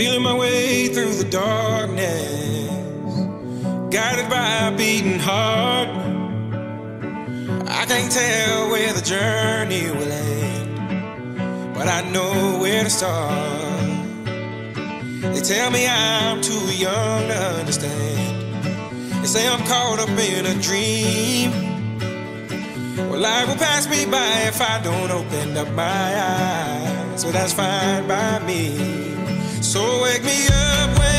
Feeling my way through the darkness, guided by a beating heart. I can't tell where the journey will end, but I know where to start. They tell me I'm too young to understand. They say I'm caught up in a dream. Well, life will pass me by if I don't open up my eyes. So that's fine by me. So wake me up when